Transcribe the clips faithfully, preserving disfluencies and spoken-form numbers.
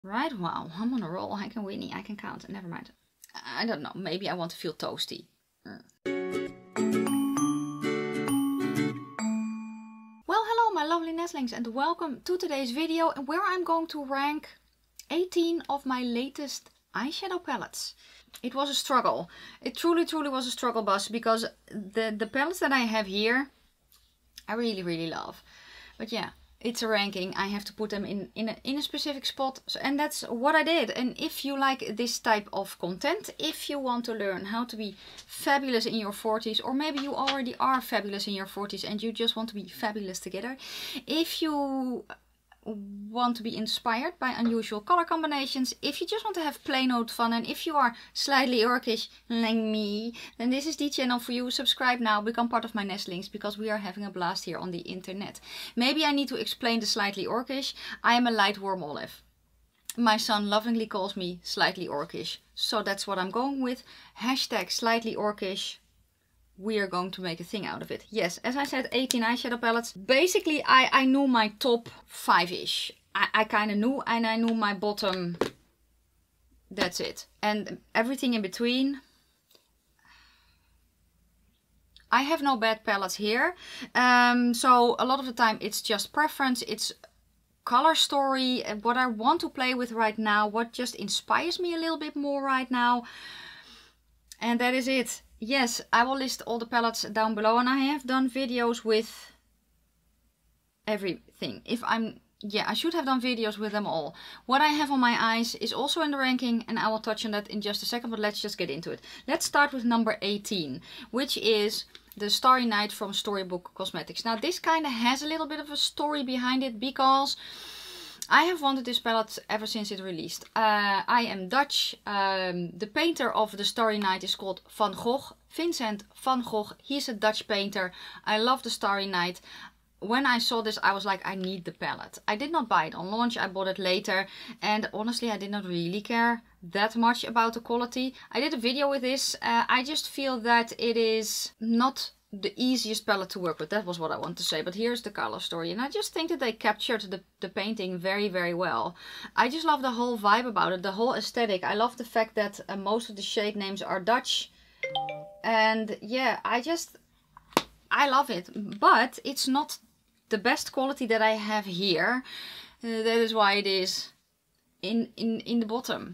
Right, wow, I'm on a roll. I can Winnie, I can count. Never mind. I don't know, maybe I want to feel toasty. Mm. Well, hello my lovely nestlings and welcome to today's video where I'm going to rank eighteen of my latest eyeshadow palettes. It was a struggle. It truly, truly was a struggle, Bus, because the, the palettes that I have here, I really, really love. But yeah, it's a ranking. I have to put them in, in, a, in a specific spot. So, and that's what I did. And if you like this type of content, if you want to learn how to be fabulous in your forties, or maybe you already are fabulous in your forties and you just want to be fabulous together. If you want to be inspired by unusual color combinations, if you just want to have plain old fun, and if you are slightly orcish like me, then this is the channel for you. Subscribe now, become part of my nestlings, because we are having a blast here on the internet. Maybe I need to explain the slightly orcish. I am a light warm olive. My son lovingly calls me slightly orcish, so that's what I'm going with. Hashtag slightly orcish. We are going to make a thing out of it. Yes, as I said, eighteen eyeshadow palettes. Basically, I, I knew my top five-ish. I, I kind of knew, and I knew my bottom. That's it. And everything in between. I have no bad palettes here. Um, so a lot of the time it's just preference. It's color story, what I want to play with right now. What just inspires me a little bit more right now. And that is it. Yes, I will list all the palettes down below, and I have done videos with everything. If I'm, yeah, I should have done videos with them all. What I have on my eyes is also in the ranking, and I will touch on that in just a second, but let's just get into it. Let's start with number eighteen, which is the Starry Night from Storybook Cosmetics. Now this kind of has a little bit of a story behind it, because I have wanted this palette ever since it released. Uh, I am Dutch. Um, the painter of the Starry Night is called Van Gogh. Vincent van Gogh. He's a Dutch painter. I love the Starry Night. When I saw this, I was like, I need the palette. I did not buy it on launch. I bought it later. And honestly, I did not really care that much about the quality. I did a video with this. Uh, I just feel that it is not the easiest palette to work with. That was what I want to say. But here's the color story, and I just think that they captured the, the painting very, very well. I just love the whole vibe about it, the whole aesthetic. I love the fact that uh, most of the shade names are Dutch, and yeah, I just I love it. But it's not the best quality that I have here. Uh, that is why it is in in in the bottom.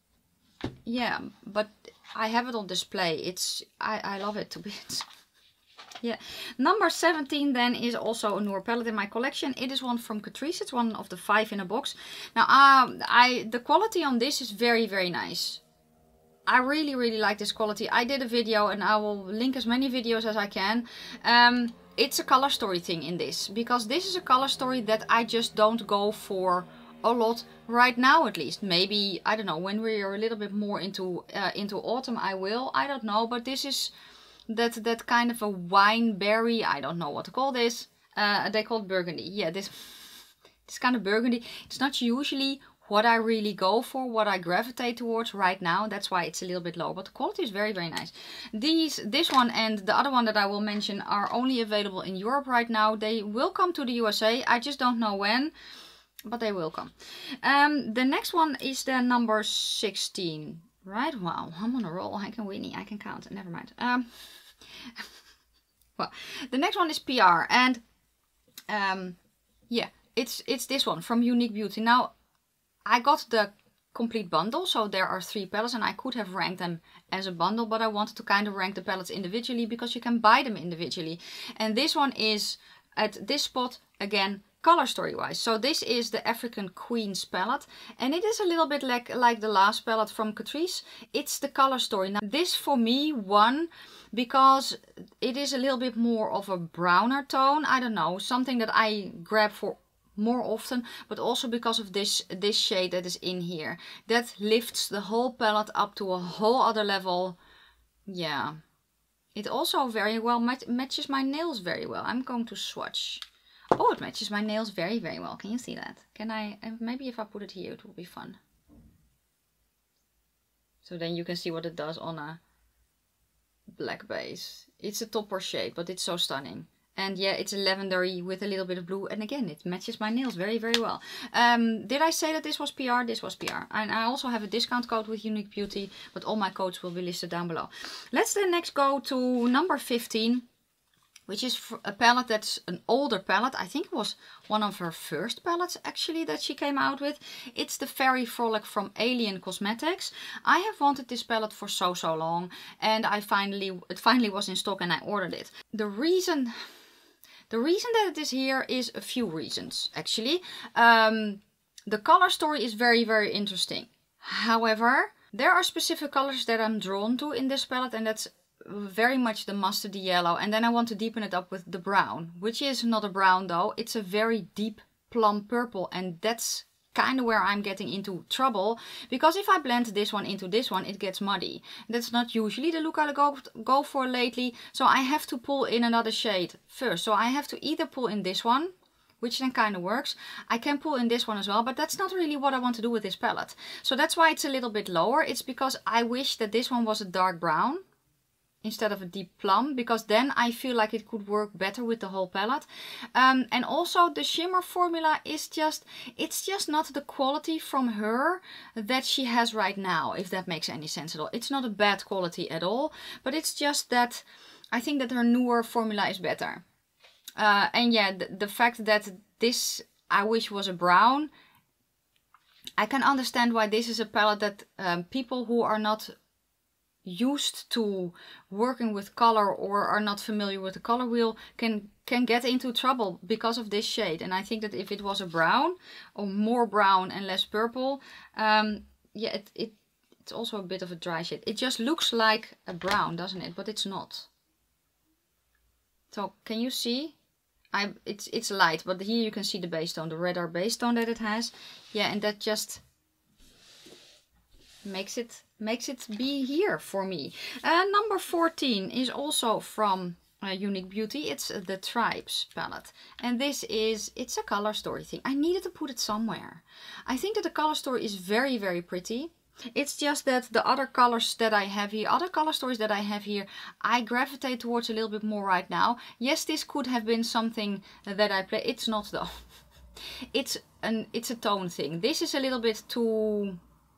Yeah, but I have it on display. It's I I love it to bits. Yeah, number seventeen then is also a newer palette in my collection. It is one from Catrice. It's one of the five in a box. Now, um, I the quality on this is very, very nice. I really, really like this quality. I did a video, and I will link as many videos as I can. Um, it's a color story thing in this, because this is a color story that I just don't go for a lot right now, at least. Maybe, I don't know, when we're a little bit more into uh, into autumn, I will. I don't know, but this is that that kind of a wine berry, I don't know what to call this. Uh, they call it burgundy. Yeah, this this kind of burgundy. It's not usually what I really go for, what I gravitate towards right now. That's why it's a little bit low, but the quality is very, very nice. These, this one and the other one that I will mention are only available in Europe right now. They will come to the U S A. I just don't know when, but they will come. Um, the next one is the number sixteen. Right, wow, I'm on a roll. I can Winnie, I can count. Never mind. Um, well, the next one is P R, and um, yeah, it's it's this one from Unique Beauty. Now, I got the complete bundle, so there are three palettes, and I could have ranked them as a bundle, but I wanted to kind of rank the palettes individually, because you can buy them individually. And this one is at this spot again, color story wise. So this is the African Queen's palette, and it is a little bit like like the last palette from Catrice. It's the color story. Now this for me won because it is a little bit more of a browner tone. I don't know, something that I grab for more often, but also because of this this shade that is in here, that lifts the whole palette up to a whole other level. Yeah, it also very well mat matches my nails very well. I'm going to swatch. Oh, it matches my nails very, very well. Can you see that? Can I, maybe if I put it here, it will be fun. So then you can see what it does on a black base. It's a topper shade, but it's so stunning. And yeah, it's a lavendery with a little bit of blue. And again, it matches my nails very, very well. Um, did I say that this was P R? This was P R. And I also have a discount code with Unique Beauty. But all my codes will be listed down below. Let's then next go to number fifteen. Which is a palette that's an older palette. I think it was one of her first palettes actually that she came out with. It's the Fairy Frolic from Alien Cosmetics. I have wanted this palette for so, so long. And I finally, it finally was in stock and I ordered it. The reason, the reason that it is here is a few reasons actually. Um, the color story is very, very interesting. However, there are specific colors that I'm drawn to in this palette, and that's very much the mustardy yellow, and then I want to deepen it up with the brown, which is not a brown though, it's a very deep plum purple, and that's kind of where I'm getting into trouble, because if I blend this one into this one, it gets muddy. That's not usually the look I go, go for lately, so I have to pull in another shade first. So I have to either pull in this one, which then kind of works. I can pull in this one as well, but that's not really what I want to do with this palette. So that's why it's a little bit lower. It's because I wish that this one was a dark brown instead of a deep plum, because then I feel like it could work better with the whole palette. Um, and also the shimmer formula is just, it's just not the quality from her that she has right now, if that makes any sense at all. It's not a bad quality at all, but it's just that I think that her newer formula is better. Uh, and yeah, the, the fact that this I wish was a brown, I can understand why this is a palette that um, people who are not used to working with color or are not familiar with the color wheel can can get into trouble because of this shade. And I think that if it was a brown or more brown and less purple, um yeah, it, it it's also a bit of a dry shade. It just looks like a brown, doesn't it? But it's not. So can you see? I it's it's light, but here you can see the base tone, the redder base tone that it has. Yeah, and that just makes it makes it be here for me. Uh, number fourteen is also from uh, Unique Beauty. It's uh, the Tribes palette, and this is it's a color story thing. I needed to put it somewhere. I think that the color story is very, very pretty. It's just that the other colors that I have here, other color stories that I have here, I gravitate towards a little bit more right now. Yes, this could have been something that I play. It's not though. It's an it's a tone thing. This is a little bit too,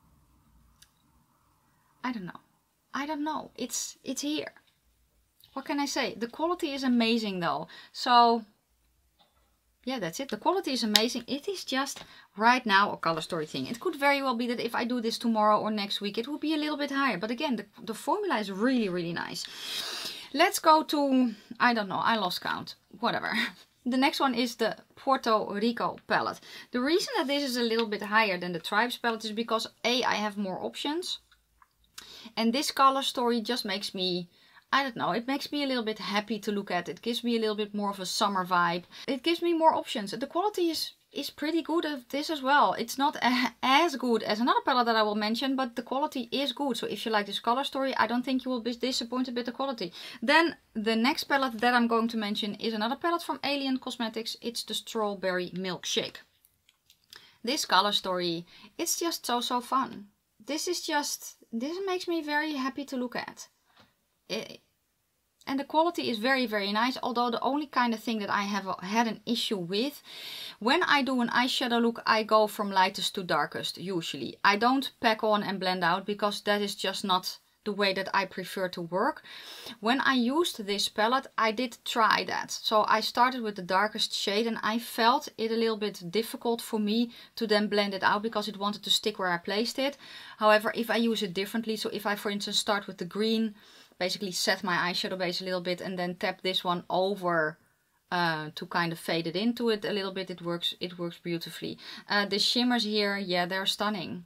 I don't know. I don't know. It's it's here. What can I say? The quality is amazing though. So yeah, that's it. The quality is amazing. It is just right now a color story thing. It could very well be that if I do this tomorrow or next week, it will be a little bit higher. But again, the, the formula is really, really nice. Let's go to, I don't know, I lost count. Whatever. The next one is the Puerto Rico palette. The reason that this is a little bit higher than the Tribes palette is because A, I have more options. And this color story just makes me, I don't know, it makes me a little bit happy to look at. It gives me a little bit more of a summer vibe. It gives me more options. The quality is, is pretty good of this as well. It's not a, as good as another palette that I will mention, but the quality is good. So if you like this color story, I don't think you will be disappointed with the quality. Then the next palette that I'm going to mention is another palette from Alien Cosmetics. It's the Strawberry Milkshake. This color story, it's just so, so fun. This is just, this makes me very happy to look at. It, and the quality is very, very nice. Although the only kind of thing that I have had an issue with, when I do an eyeshadow look, I go from lightest to darkest usually. I don't pack on and blend out because that is just not the way that I prefer to work. When I used this palette, I did try that. So I started with the darkest shade and I felt it a little bit difficult for me to then blend it out because it wanted to stick where I placed it. However, if I use it differently, so if I for instance start with the green, basically set my eyeshadow base a little bit and then tap this one over uh, to kind of fade it into it a little bit, it works it works beautifully. Uh, the shimmers here, yeah, they're stunning.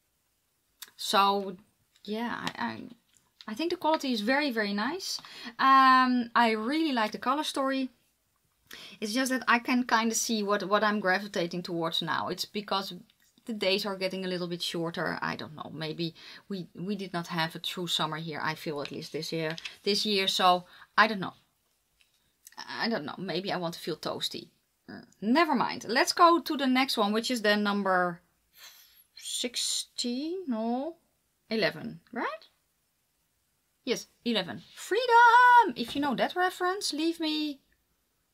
So yeah, I, I, I think the quality is very, very nice. Um, I really like the color story. It's just that I can kind of see what, what I'm gravitating towards now. It's because the days are getting a little bit shorter. I don't know. Maybe we we did not have a true summer here. I feel at least this year. This year. So I don't know. I don't know. Maybe I want to feel toasty. Never mind. Let's go to the next one, which is then number sixteen. No, eleven. Right? Yes, eleven. Freedom. If you know that reference, leave me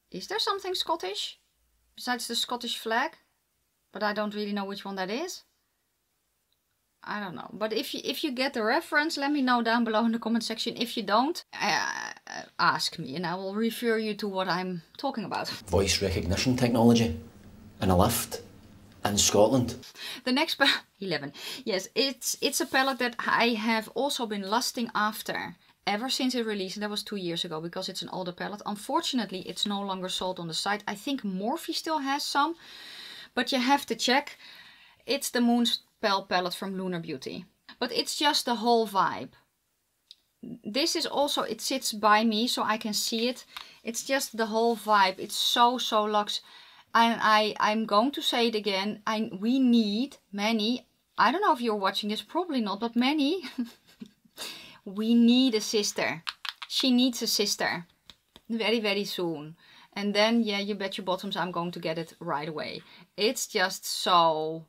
Is there something Scottish besides the Scottish flag? But I don't really know which one that is. I don't know. But if you if you get the reference, let me know down below in the comment section. If you don't, uh, ask me and I will refer you to what I'm talking about. Voice recognition technology in a lift in Scotland. The next palette, eleven. Yes, it's it's a palette that I have also been lusting after ever since it released. And that was two years ago because it's an older palette. Unfortunately, it's no longer sold on the site. I think Morphe still has some, but you have to check. It's the Moonspell palette from Lunar Beauty. But it's just the whole vibe. This is also, it sits by me so I can see it. It's just the whole vibe. It's so, so luxe. And I, I'm going to say it again. I, we need many, I don't know if you're watching this, probably not, but many. We need a sister. She needs a sister. Very, very soon. And then, yeah, you bet your bottoms I'm going to get it right away. It's just so...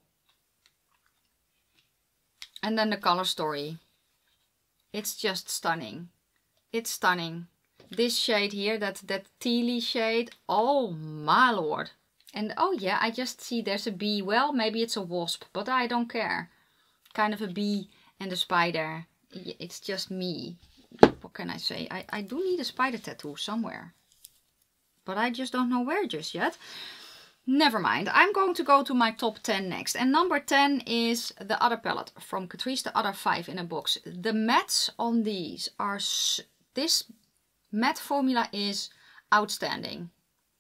And then the color story. It's just stunning. It's stunning. This shade here, that, that tealy shade. Oh my lord. And oh yeah, I just see there's a bee. Well, maybe it's a wasp, but I don't care. Kind of a bee and a spider. It's just me. What can I say? I, I do need a spider tattoo somewhere. But I just don't know where just yet. Never mind. I'm going to go to my top ten next. And number ten is the other palette from Catrice, the other five in a box. The mattes on these are... This matte formula is outstanding.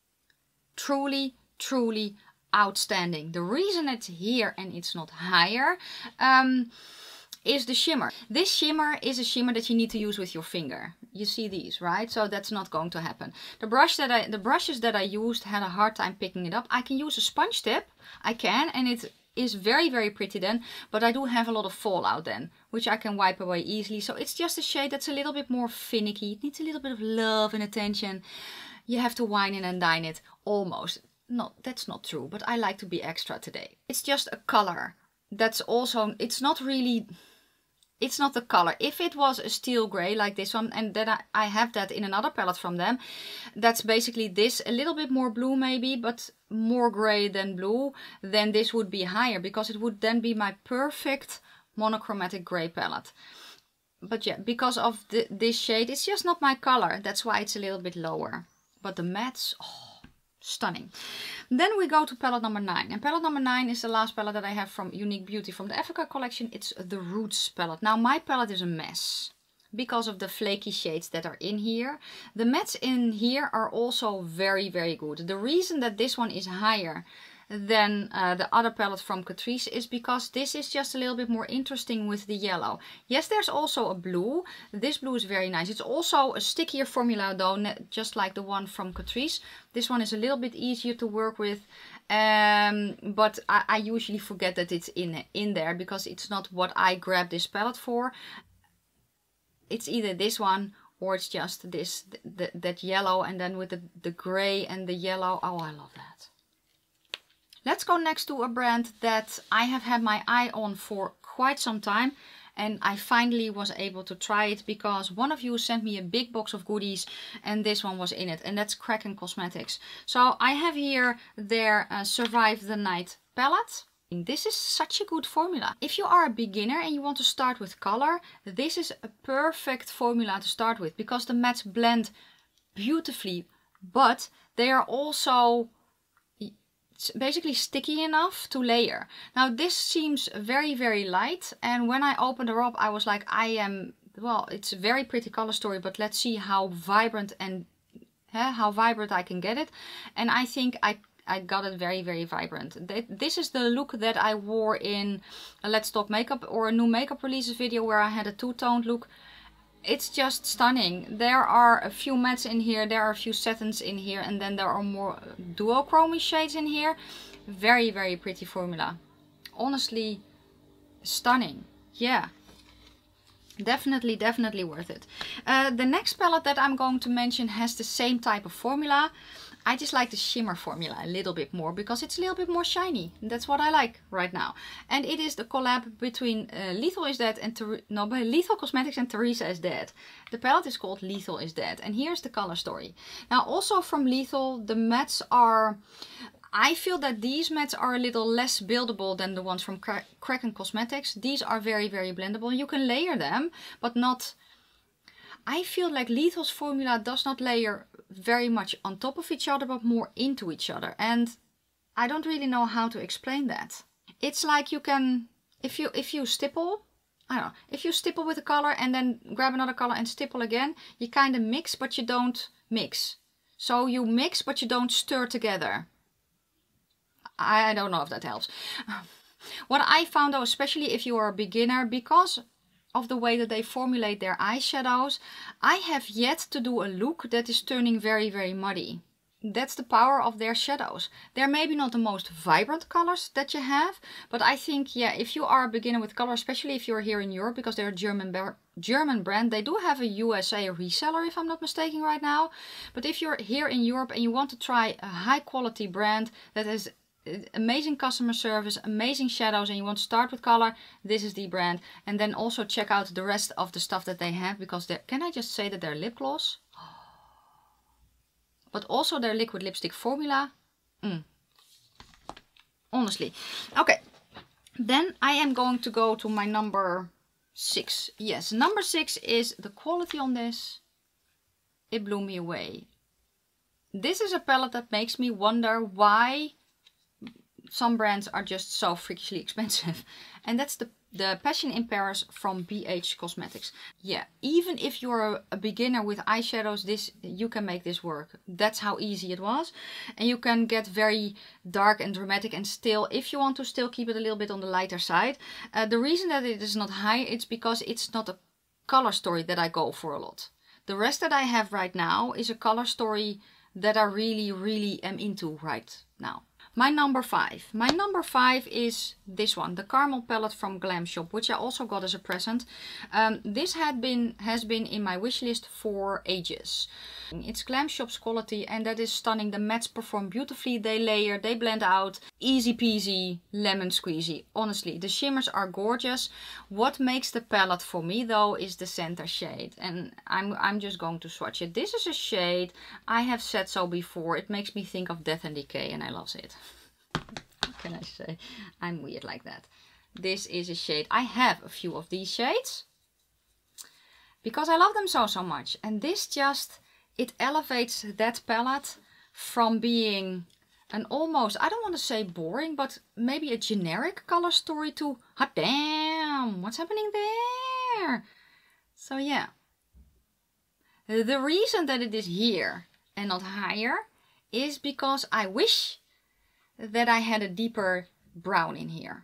Truly, truly outstanding. The reason it's here and it's not higher... Um, is the shimmer. This shimmer is a shimmer that you need to use with your finger. You see these, right? So that's not going to happen. The brush that I, the brushes that I used had a hard time picking it up. I can use a sponge tip. I can, and it is very, very pretty then. But I do have a lot of fallout then, which I can wipe away easily. So it's just a shade that's a little bit more finicky. It needs a little bit of love and attention. You have to wine it and dine it, almost. No, that's not true, but I like to be extra today. It's just a color. That's also, it's not really... It's not the color. If it was a steel gray like this one, and then I, I have that in another palette from them, that's basically this, a little bit more blue maybe, but more gray than blue, then this would be higher, because it would then be my perfect monochromatic gray palette. But yeah, because of the, this shade, it's just not my color. That's why it's a little bit lower. But the mattes, oh, stunning. Then we go to palette number nine. And palette number nine is the last palette that I have from Unique Beauty from the Africa collection. It's the Roots palette. Now my palette is a mess because of the flaky shades that are in here. The mattes in here are also very, very good. The reason that this one is higher than uh, the other palette from Catrice is because this is just a little bit more interesting with the yellow. Yes, there's also a blue. This blue is very nice. It's also a stickier formula though, just like the one from Catrice. This one is a little bit easier to work with, um, but I, I usually forget that it's in, in there because it's not what I grabbed this palette for. It's either this one or it's just this, th th that yellow, and then with the, the gray and the yellow. Oh, I love that. Let's go next to a brand that I have had my eye on for quite some time, and I finally was able to try it because one of you sent me a big box of goodies and this one was in it, and that's Kraken Cosmetics. So I have here their uh, Survive the Night palette. This is such a good formula. If you are a beginner and you want to start with color, this is a perfect formula to start with because the mattes blend beautifully, but they are also basically sticky enough to layer. Now this seems very, very light, and when I opened her up I was like, I am, well, it's a very pretty color story, but let's see how vibrant and uh, how vibrant I can get it. And I think I I got it very, very vibrant. This is the look that I wore in a Let's Talk Makeup or a new makeup releases video where I had a two-toned look. It's just stunning. There are a few mattes in here, there are a few satins in here, and then there are more duochrome shades in here. Very, very pretty formula. Honestly, stunning. Yeah. Definitely, definitely worth it. Uh, the next palette that I'm going to mention has the same type of formula. I just like the shimmer formula a little bit more because it's a little bit more shiny. That's what I like right now. And it is the collab between uh, Lethal is Dead and Ter no, by Lethal Cosmetics and Teresa is Dead. The palette is called Lethal is Dead. And here's the color story. Now also from Lethal, the mattes are... I feel that these mattes are a little less buildable than the ones from Kra Kraken Cosmetics. These are very, very blendable. You can layer them, but not... I feel like Lethal's formula does not layer very much on top of each other, but more into each other. And I don't really know how to explain that. It's like you can... If you, if you stipple... I don't know. If you stipple with a color and then grab another color and stipple again, you kind of mix, but you don't mix. So you mix, but you don't stir together. I don't know if that helps. What I found though, especially if you are a beginner, because of the way that they formulate their eyeshadows, I have yet to do a look that is turning very, very muddy. That's the power of their shadows. They're maybe not the most vibrant colors that you have, but I think, yeah, if you are a beginner with color, especially if you're here in Europe, because they're a German, German brand, they do have a U S A reseller, if I'm not mistaken right now. But if you're here in Europe and you want to try a high quality brand that has amazing customer service, amazing shadows, and you want to start with color, this is the brand. And then also check out the rest of the stuff that they have, because they're, can I just say that their lip gloss, but also their liquid lipstick formula, mm. honestly. Okay, then I am going to go to my number six. Yes, number six is the quality on this. It blew me away. This is a palette that makes me wonder why some brands are just so freakishly expensive. And that's the, the Passion in Paris from B H Cosmetics. Yeah, even if you're a, a beginner with eyeshadows, this you can make this work. That's how easy it was. And you can get very dark and dramatic and still, if you want to still keep it a little bit on the lighter side. Uh, the reason that it is not high, it's because it's not a color story that I go for a lot. The rest that I have right now is a color story that I really, really am into right now. My number five. My number five is this one, the Caramel palette from Glam Shop, which I also got as a present. Um, this had been has been in my wish list for ages. It's Glam Shop's quality and that is stunning. The mattes perform beautifully, they layer, they blend out. Easy peasy, lemon squeezy. Honestly, the shimmers are gorgeous. What makes the palette for me though is the center shade. And I'm, I'm just going to swatch it. This is a shade, I have said so before, it makes me think of Death and Decay and I love it. What can I say? I'm weird like that. This is a shade. I have a few of these shades because I love them so, so much. And this just, it elevates that palette from being an almost, I don't want to say boring, but maybe a generic color story to, hot damn, what's happening there? So yeah. The reason that it is here and not higher is because I wish that I had a deeper brown in here.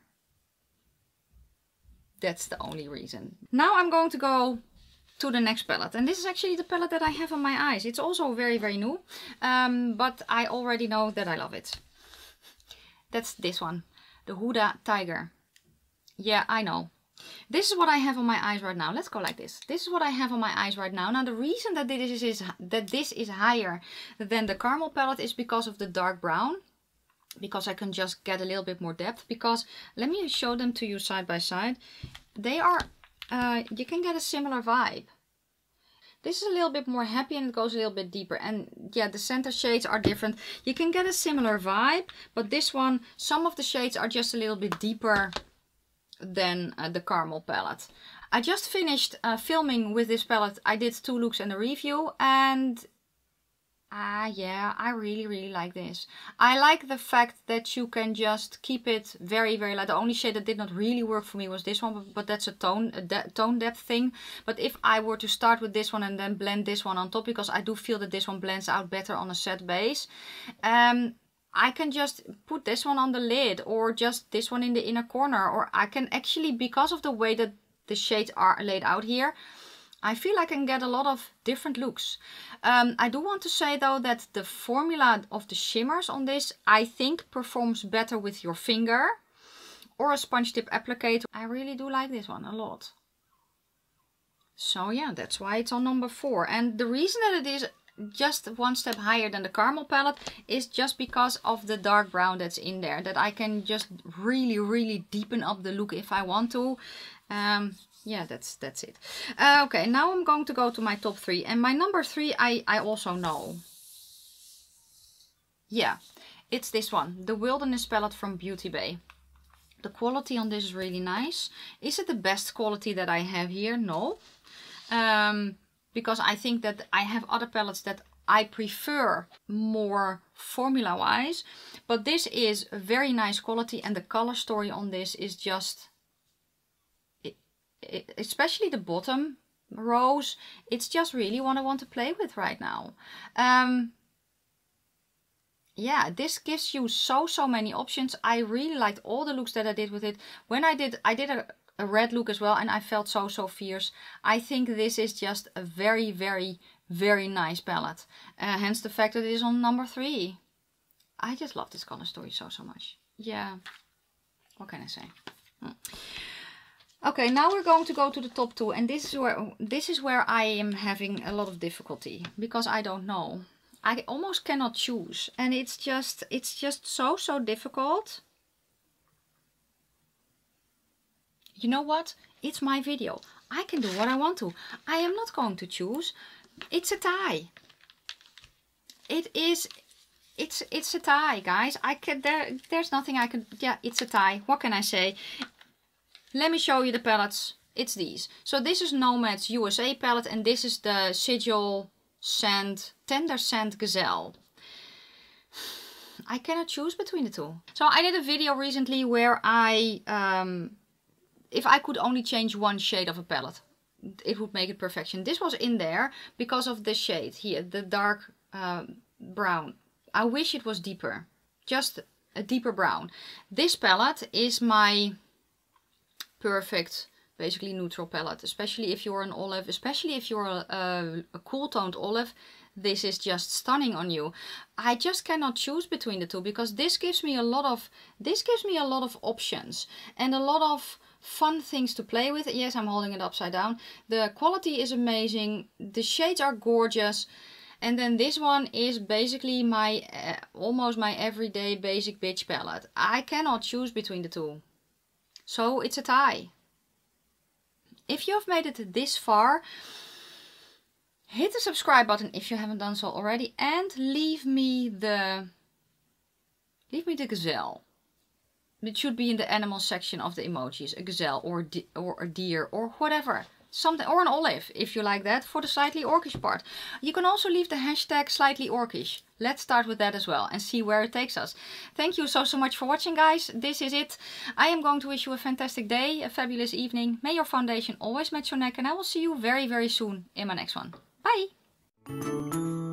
That's the only reason. Now I'm going to go to the next palette. And this is actually the palette that I have on my eyes. It's also very, very new. Um, but I already know that I love it. That's this one. The Huda Tiger. Yeah, I know. This is what I have on my eyes right now. Let's go like this. This is what I have on my eyes right now. Now the reason that this is, is that this is higher than the Caramel palette is because of the dark brown. Because I can just get a little bit more depth. Because let me show them to you side by side. They are, uh, you can get a similar vibe. This is a little bit more happy and it goes a little bit deeper. And yeah, the center shades are different. You can get a similar vibe. But this one, some of the shades are just a little bit deeper than uh, the Caramel palette. I just finished uh, filming with this palette. I did two looks and a review. And ah, uh, yeah, I really, really like this. I like the fact that you can just keep it very, very light. The only shade that did not really work for me was this one, but, but that's a tone, a de tone depth thing. But if I were to start with this one and then blend this one on top, because I do feel that this one blends out better on a set base, um, I can just put this one on the lid or just this one in the inner corner. Or I can actually, because of the way that the shades are laid out here, I feel I can get a lot of different looks. Um, I do want to say though that the formula of the shimmers on this, I think performs better with your finger or a sponge tip applicator. I really do like this one a lot. So yeah, that's why it's on number four. And the reason that it is just one step higher than the caramel palette is just because of the dark brown that's in there, that I can just really really deepen up the look if I want to. Um, yeah, that's that's it. Uh, okay, now I'm going to go to my top three, and my number three I, I also know. Yeah, it's this one, the Wilderness palette from Beauty Bay. The quality on this is really nice. Is it the best quality that I have here? No. Um, because I think that I have other palettes that I prefer more formula wise, but this is a very nice quality, and the color story on this is just, it, it, especially the bottom rows, it's just really what I want to play with right now. Um, yeah, this gives you so so many options. I really liked all the looks that I did with it. When I did I did a a red look as well, and I felt so so fierce. I think this is just a very very very nice palette, uh, hence the fact that it is on number three. I just love this color story so so much. Yeah, what can I say? Hmm. Okay, now we're going to go to the top two, and this is where this is where I am having a lot of difficulty, because I don't know. I almost cannot choose, and it's just it's just so so difficult. You know what? It's my video. I can do what I want to. I am not going to choose. It's a tie. It is. It's it's a tie, guys. I can. There. There's nothing I can. Yeah, it's a tie. What can I say? Let me show you the palettes. It's these. So this is Nomad's U S A palette, and this is the Sigil Sand Tender Sand Gazelle. I cannot choose between the two. So I did a video recently where I. Um, If I could only change one shade of a palette, it would make it perfection. This was in there because of this shade here, the dark uh, brown. I wish it was deeper, just a deeper brown. This palette is my perfect, basically neutral palette, especially if you're an olive, especially if you're a, a, a cool toned olive. This is just stunning on you. I just cannot choose between the two, because this gives me a lot of this gives me a lot of options and a lot of fun things to play with. Yes, I'm holding it upside down. The quality is amazing. The shades are gorgeous. And then this one is basically my uh, almost my everyday basic bitch palette. I cannot choose between the two. So it's a tie. If you've made it this far, hit the subscribe button if you haven't done so already, and leave me the leave me the gazelle. It should be in the animal section of the emojis, a gazelle or a or a deer or whatever, something, or an olive if you like that for the slightly orcish part. You can also leave the hashtag slightly orcish. Let's start with that as well and see where it takes us. Thank you so so much for watching, guys. This is it. I am going to wish you a fantastic day, a fabulous evening. May your foundation always match your neck, and I will see you very very soon in my next one. Bye!